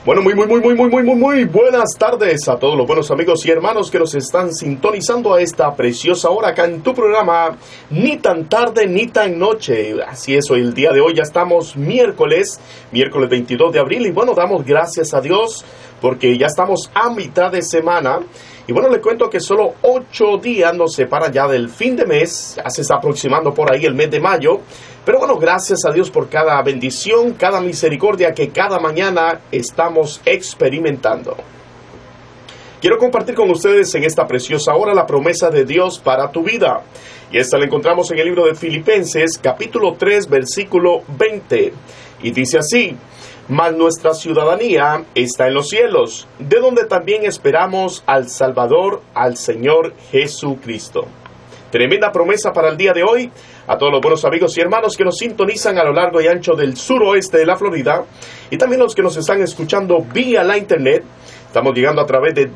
Bueno, muy buenas tardes a todos los buenos amigos y hermanos que nos están sintonizando a esta preciosa hora acá en tu programa Ni tan tarde ni tan noche. Así es, hoy el día de hoy ya estamos miércoles 22 de abril y bueno, damos gracias a Dios porque ya estamos a mitad de semana. Y bueno, le cuento que solo 8 días nos separan ya del fin de mes, ya se está aproximando por ahí el mes de mayo. Pero bueno, gracias a Dios por cada bendición, cada misericordia que cada mañana estamos experimentando. Quiero compartir con ustedes en esta preciosa hora la promesa de Dios para tu vida. Y esta la encontramos en el libro de Filipenses, capítulo 3, versículo 20. Y dice así: mas nuestra ciudadanía está en los cielos, de donde también esperamos al Salvador, al Señor Jesucristo. Tremenda promesa para el día de hoy. A todos los buenos amigos y hermanos que nos sintonizan a lo largo y ancho del suroeste de la Florida, y también los que nos están escuchando vía la internet. Estamos llegando a través de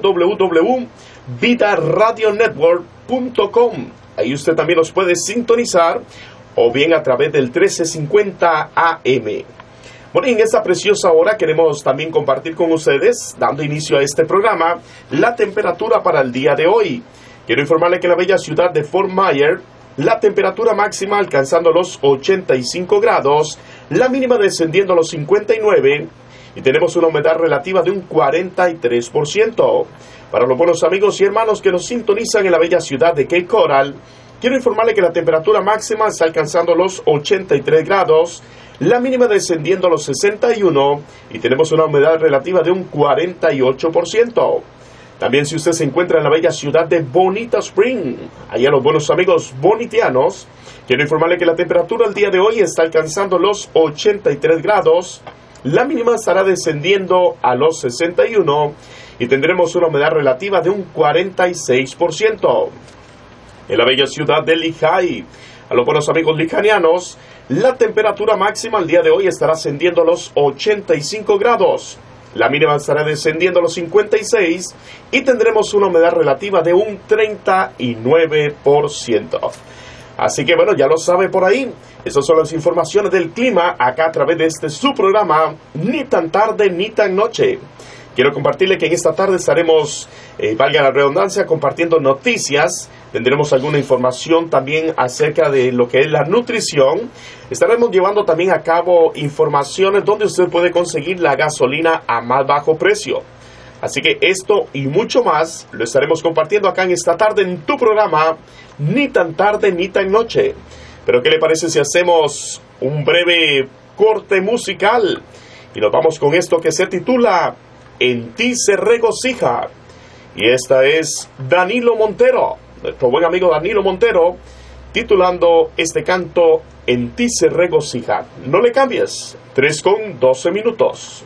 www.vidaradionetwork.com. Ahí usted también nos puede sintonizar, o bien a través del 1350 AM. Bueno, y en esta preciosa hora queremos también compartir con ustedes, dando inicio a este programa, la temperatura para el día de hoy. Quiero informarle que en la bella ciudad de Fort Myers, la temperatura máxima alcanzando los 85 grados, la mínima descendiendo a los 59 y tenemos una humedad relativa de un 43%. Para los buenos amigos y hermanos que nos sintonizan en la bella ciudad de Cape Coral, quiero informarle que la temperatura máxima está alcanzando los 83 grados, la mínima descendiendo a los 61 y tenemos una humedad relativa de un 48%. También si usted se encuentra en la bella ciudad de Bonita Spring, allá los buenos amigos bonitianos, quiero informarle que la temperatura el día de hoy está alcanzando los 83 grados, la mínima estará descendiendo a los 61 y tendremos una humedad relativa de un 46%. En la bella ciudad de Lehi, a los buenos amigos lijanianos, la temperatura máxima el día de hoy estará ascendiendo a los 85 grados. La mínima estará descendiendo a los 56 y tendremos una humedad relativa de un 39%. Así que bueno, ya lo sabe por ahí. Esas son las informaciones del clima acá a través de este su programa Ni tan tarde ni tan noche. Quiero compartirle que en esta tarde estaremos, valga la redundancia, compartiendo noticias. Tendremos alguna información también acerca de lo que es la nutrición. Estaremos llevando también a cabo informaciones donde usted puede conseguir la gasolina a más bajo precio. Así que esto y mucho más lo estaremos compartiendo acá en esta tarde en tu programa Ni tan tarde ni tan noche. Pero ¿qué le parece si hacemos un breve corte musical? Y nos vamos con esto que se titula En ti se regocija. Y esta es Danilo Montero, nuestro buen amigo Danilo Montero, titulando este canto En ti se regocija. No le cambies, 3:12.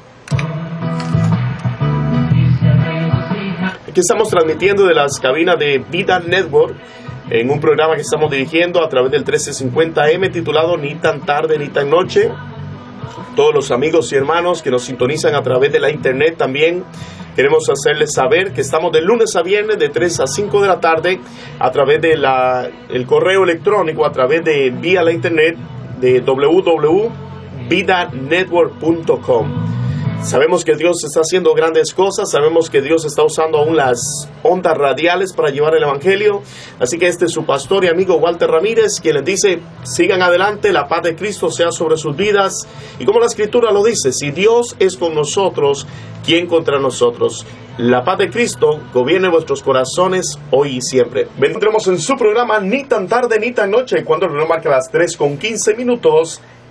Aquí estamos transmitiendo de las cabinas de Vida Network en un programa que estamos dirigiendo a través del 1350 AM titulado Ni tan tarde ni tan noche. Todos los amigos y hermanos que nos sintonizan a través de la internet también queremos hacerles saber que estamos de lunes a viernes de 3 a 5 de la tarde a través de el correo electrónico, a través de vía la internet de www.vidanetwork.com. Sabemos que Dios está haciendo grandes cosas, sabemos que Dios está usando aún las ondas radiales para llevar el evangelio. Así que este es su pastor y amigo Walter Ramírez, quien les dice, sigan adelante, la paz de Cristo sea sobre sus vidas. Y como la escritura lo dice, si Dios es con nosotros, ¿quién contra nosotros? La paz de Cristo gobierne vuestros corazones hoy y siempre. Vendremos en su programa Ni tan tarde ni tan noche, cuando el reloj marca las 3:15.